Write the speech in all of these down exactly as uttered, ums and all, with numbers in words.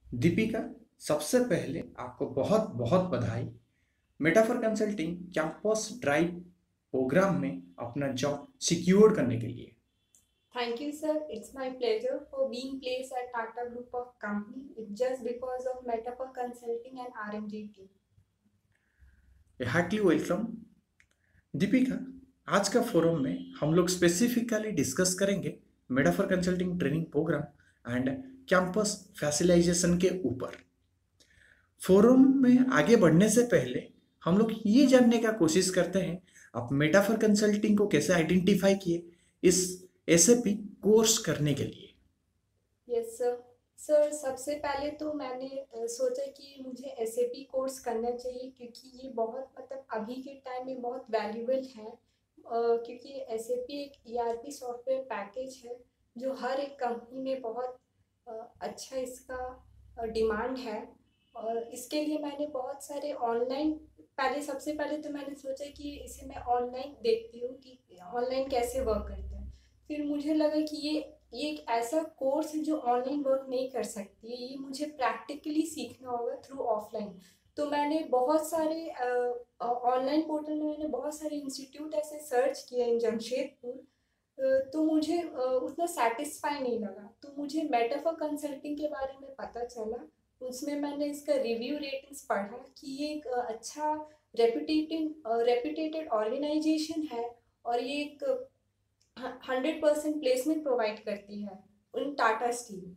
दीपिका, सबसे पहले आपको बहुत बहुत बधाई। Metaphor consulting campus drive programme में अपना जॉब सिक्योर करने के लिए। Thank you, sir. It's my pleasure for being placed at Tata Group of Company. It's just because of Metaphor Consulting and R M G team. Heartily welcome. Deepika, आज का forum में हम लोग स्पेसिफिकली डिस्कस करेंगे metaphor consulting training programme and campus facilitation के ऊपर। Forum में आगे बढ़ने से पहले हम लोग ये जानने का कोशिश करते हैं आप मेटाफर कंसल्टिंग को कैसे आइडेंटिफाई किए इस एसएपी कोर्स करने के लिए। Yes, sir. सर सबसे पहले तो मैंने अ, सोचा कि मुझे एस ए पी कोर्स करना चाहिए क्योंकि ये बहुत मतलब अभी के टाइम में बहुत वैल्यूबल है। अ, क्योंकि एस ए पी एक E R P software package है जो हर एक कंपनी में बहुत अ, अच्छा इसका डिमांड है। और इसके लिए मैंने बहुत सारे ऑनलाइन पहले सबसे पहले तो मैंने सोचा कि इसे मैं ऑनलाइन देखती हूँ कि ऑनलाइन कैसे वर्क करता है। फिर मुझे लगा कि ये ये एक ऐसा कोर्स है जो ऑनलाइन वर्क नहीं कर सकती है, ये मुझे प्रैक्टिकली सीखना होगा थ्रू ऑफलाइन। तो मैंने बहुत सारे ऑनलाइन पोर्टल में मैंने बहुत सारे इंस्टीट्यूट ऐसे सर्च किए इन जमशेदपुर। अ, तो मुझे अ, उतना सेटिस्फाई नहीं लगा, तो मुझे मेटाफर कंसल्टिंग के बारे में पता चला। उसमें मैंने इसका रिव्यू रेटिंग्स पढ़ा कि ये एक अ, अच्छा रेपुटेटेड रेपुटेटेड ऑर्गेनाइजेशन है। और ये एक हंड्रेड परसेंट प्लेसमेंट प्रोवाइड करती है उन Tata Steel.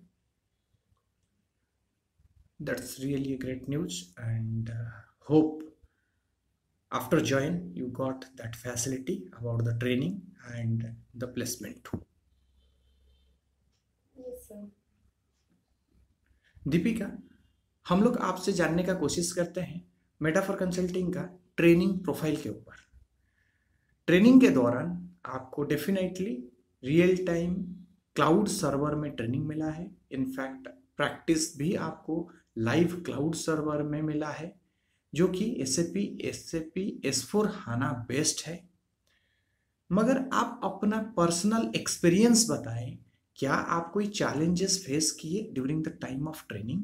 That's really a great news and uh, hope after join you got that facility about the training and the placement too. Yes sir. Deepika, हम लोग आपसे जानने का कोशिश करते हैं मेटाफर कंसल्टिंग का ट्रेनिंग प्रोफाइल के ऊपर। ट्रेनिंग के दौरान आपको definitely real time cloud server में ट्रेनिंग मिला है। इनफैक्ट प्रैक्टिस भी आपको लाइव क्लाउड सर्वर में मिला है जो कि S A P S A P S four HANA based है। मगर आप अपना पर्सनल एक्सपीरियंस बताएं, क्या आप कोई चैलेंजेस फेस किए during the time of training?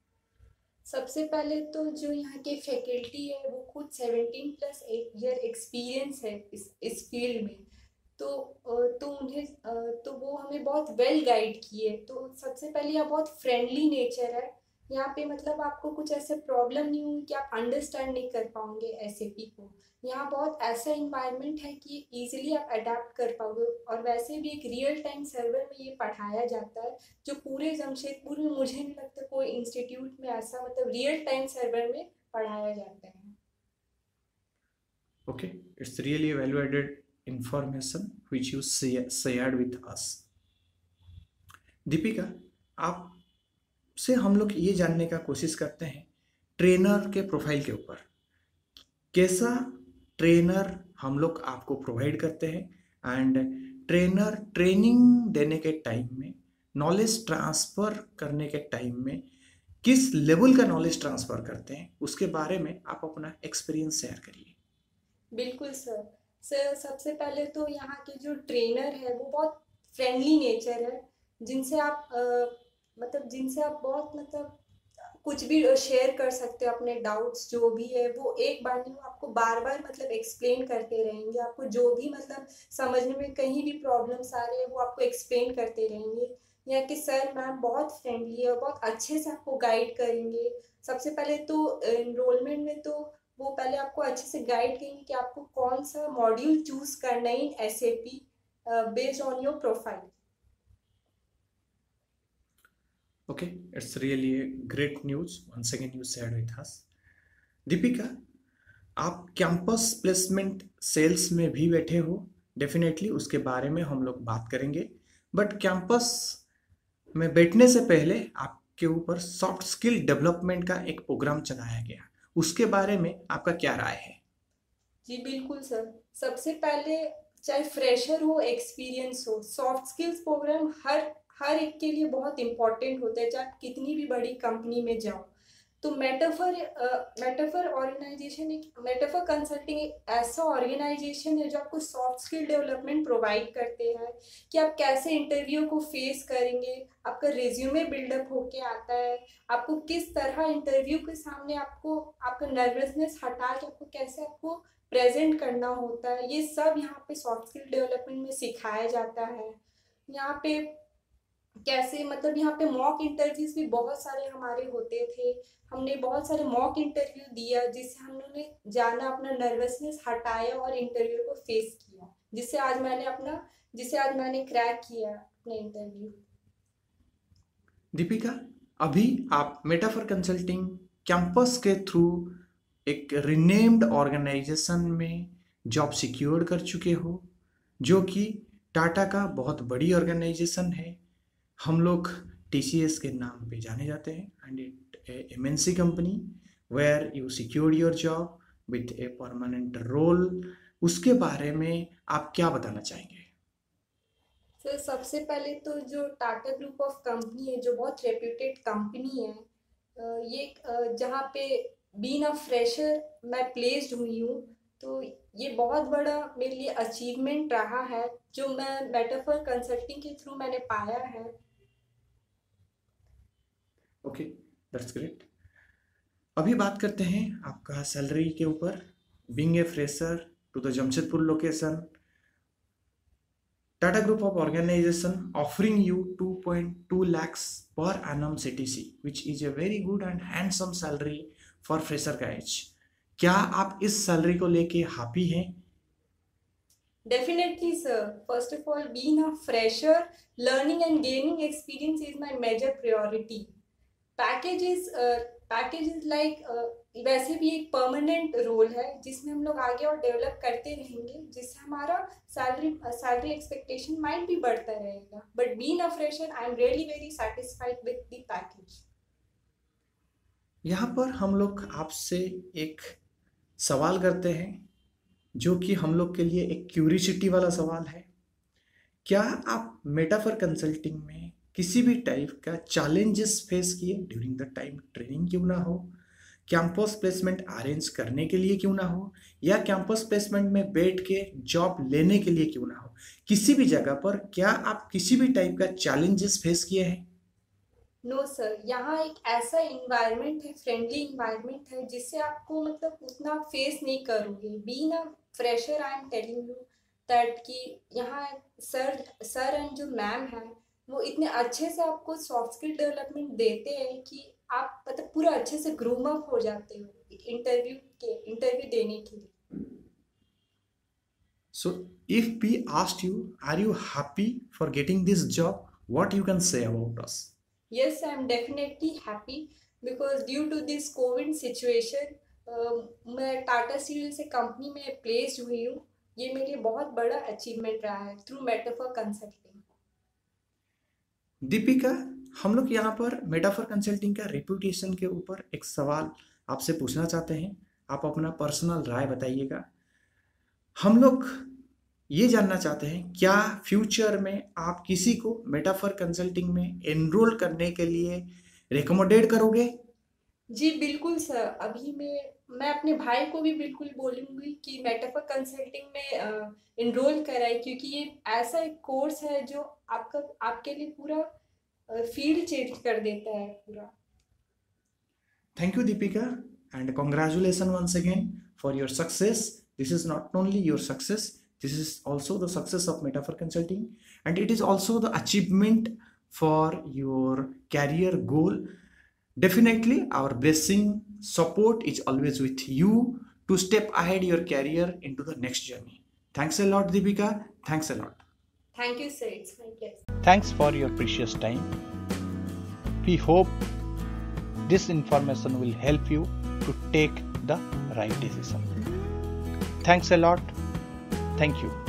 सबसे पहले तो जो यहाँ के फैकल्टी है वो खुद सेवेंटीन प्लस ईयर एक्सपीरियंस है इस इस फील्ड में। तो अ, तो उन्हें अ, तो वो हमें बहुत वेल गाइड किए। तो सबसे पहले यहाँ बहुत फ्रेंडली नेचर है। यहाँ पे मतलब आपको कुछ ऐसे प्रॉब्लम नहीं हुई कि आप अंडरस्टैंड नहीं कर पाओगे एस ए पी को। यहाँ बहुत ऐसा इन्वायरमेंट है कि इजीली आप अडेप्ट कर पाओगे। और वैसे भी एक रियल टाइम सर्वर में ये पढ़ाया जाता है जो पूरे जमशेदपुर में मुझे नहीं लगता कोई इंस्टीट्यूट में ऐसा मतलब रियल टाइम सर्वर में पढ़ाया जाता है। Okay, it's really a value-added information which you say- shared with us. Deepika, आपसे हम लोग ये जानने का कोशिश करते हैं ट्रेनर के प्रोफाइल के ऊपर। कैसा ट्रेनर हम लोग आपको प्रोवाइड करते हैं एंड ट्रेनर ट्रेनिंग देने के टाइम में, नॉलेज ट्रांसफ़र करने के टाइम में किस लेवल का नॉलेज ट्रांसफ़र करते हैं, उसके बारे में आप अपना एक्सपीरियंस शेयर करिए। बिल्कुल सर। सर सबसे पहले तो यहाँ के जो ट्रेनर है वो बहुत फ्रेंडली नेचर है। जिनसे आप अ, मतलब जिनसे आप बहुत मतलब कुछ भी शेयर कर सकते हो अपने डाउट्स जो भी है वो एक बार नहीं, वो आपको बार बार मतलब एक्सप्लेन करते रहेंगे। आपको जो भी मतलब समझने में कहीं भी प्रॉब्लम्स आ रहे हैं वो आपको एक्सप्लेन करते रहेंगे। यहाँ के सर मैम बहुत फ्रेंडली है और बहुत अच्छे से आपको गाइड करेंगे। सबसे पहले तो एनरोलमेंट में तो वो पहले आपको अच्छे से गाइड करेंगे कि आपको कौन सा मॉड्यूल चूज करना है in S A P based on your profile. Okay, it's really a great news once again you shared with us. Deepika, आप कैंपस प्लेसमेंट सेल्स में भी बैठे हो, डेफिनेटली उसके बारे में हम लोग बात करेंगे। बट कैंपस में बैठने से पहले आपके ऊपर सॉफ्ट स्किल डेवलपमेंट का एक प्रोग्राम चलाया गया, उसके बारे में आपका क्या राय है? जी बिल्कुल सर। सबसे पहले चाहे फ्रेशर हो एक्सपीरियंस हो, सॉफ्ट स्किल्स प्रोग्राम हर हर एक के लिए बहुत इम्पोर्टेंट होता है चाहे आप कितनी भी बड़ी कंपनी में जाओ। तो मेटाफर मेटाफर ऑर्गेनाइजेशन एक मेटाफर कंसल्टिंग एक ऐसा ऑर्गेनाइजेशन है जो आपको सॉफ्ट स्किल डेवलपमेंट प्रोवाइड करते हैं कि आप कैसे इंटरव्यू को फेस करेंगे, आपका रिज्यूमे बिल्डअप होके आता है, आपको किस तरह इंटरव्यू के सामने आपको आपका नर्वसनेस हटा के आपको कैसे आपको प्रेजेंट करना होता है, ये सब यहाँ पे सॉफ्ट स्किल डेवलपमेंट में सिखाया जाता है। यहाँ पे कैसे मतलब यहाँ पे मॉक इंटरव्यूज भी बहुत सारे हमारे होते थे, हमने बहुत सारे मॉक इंटरव्यू दिया जिससे हम लोगों ने जाना, अपना नर्वसनेस हटाया और इंटरव्यू को फेस किया, जिससे आज मैंने अपना जिससे आज मैंने क्रैक किया अपना इंटरव्यू। दीपिका, अभी आप मेटाफर कंसल्टिंग कैंपस के थ्रू एक रिनेम्ड ऑर्गेनाइजेशन में जॉब सिक्योर कर चुके हो, जो कि टाटा का बहुत बड़ी ऑर्गेनाइजेशन है। हम लोग टी सी एस के नाम पे जाने जाते हैं and it M N C company where you secure your job with a permanent role. उसके बारे में आप क्या बताना चाहेंगे? सर सबसे पहले तो जो टाटा ग्रुप ऑफ कंपनी है, जो बहुत रेप्यूटेड कंपनी है, ये जहाँ पे बीइंग अ फ्रेशर मैं प्लेस्ड हुई हूँ, तो ये बहुत बड़ा मेरे लिए अचीवमेंट रहा है जो मैं मेटाफर कंसल्टिंग के थ्रू मैंने पाया है। Okay, that's great. अभी बात करते हैं आपका सैलरी के ऊपर। Being a fresher to the Jamshedpur location, Tata group of organisation offering you two point two lakhs per annum C T C, which is a very good and handsome salary for fresher का age. क्या आप इस salary को लेके happy हैं? Definitely, sir. First of all, being a fresher, learning and gaining experience is my major priority. Package is uh, package is like uh, वैसे भी एक परमानेंट रोल है जिसमें हम लोग आगे और डेवलप करते रहेंगे, जिससे हमारा सैलरी सैलरी एक्सपेक्टेशन माइट भी बढ़ता रहेगा। But being a fresher, I am really very satisfied with the package. यहाँ पर हम लोग आपसे एक सवाल करते हैं जो कि हम लोग के लिए एक क्यूरियोसिटी वाला सवाल है। क्या आप मेटाफर कंसल्टिंग में किसी भी टाइप का चैलेंजेस फेस किए ड्यूरिंग द टाइम ट्रेनिंग, क्यों ना हो, कैंपस प्लेसमेंट अरेंज करने के लिए क्यों ना हो, या कैंपस प्लेसमेंट में बैठ के जॉब लेने के लिए क्यों ना हो, किसी भी जगह पर क्या आप किसी भी टाइप का चैलेंजेस फेस किए हैं? नो सर, यहाँ एक ऐसा इन्वायरमेंट है, फ्रेंडली इन्वायरमेंट है, जिससे आपको मतलब उतना फेस नहीं करोगे। Being a fresher, I am telling you that कि यहाँ सर सर एंड जो मैम है वो इतने अच्छे से आपको सॉफ्ट स्किल डेवलपमेंट देते हैं कि आप मतलब पूरा अच्छे से ग्रूम अप हो जाते हो इंटरव्यू के इंटरव्यू देने के लिए। So if we asked you, are you happy for getting this job, what you can say about us? Yes, I am definitely happy because due to this COVID situation, uh, मैं Tata Steel से company में place हुई हूँ। ये मेरे लिए बहुत बड़ा अचीवमेंट रहा है थ्रू मेटाफर कंसल्टिंग। दीपिका, हम लोग यहाँ पर मेटाफर कंसल्टिंग का रेपुटेशन के ऊपर एक सवाल आपसे पूछना चाहते हैं। आप अपना पर्सनल राय बताइएगा। हम लोग ये जानना चाहते हैं, क्या फ्यूचर में आप किसी को मेटाफर कंसल्टिंग में एनरोल करने के लिए रिकमेंडेड करोगे? जी बिल्कुल सर, अभी मैं मैं अपने भाई को भी बिल्कुल बोलूँगी कि मेटाफर कंसल्टिंग में एनरोल कराए, क्योंकि ये ऐसा एक कोर्स है जो आपका आपके लिए पूरा फील्ड चेंज कर देता है पूरा। Thank you Deepika and congratulation once again for your success. This is not only your success, this is also the success of Metaphor Consulting, and it is also the achievement for your career goal. Definitely our blessing, support is always with you to step ahead your career into the next journey. Thanks a lot Deepika, thanks a lot. Thank you sir, it's my pleasure. Thanks for your precious time. We hope this information will help you to take the right decision. Thanks a lot. Thank you.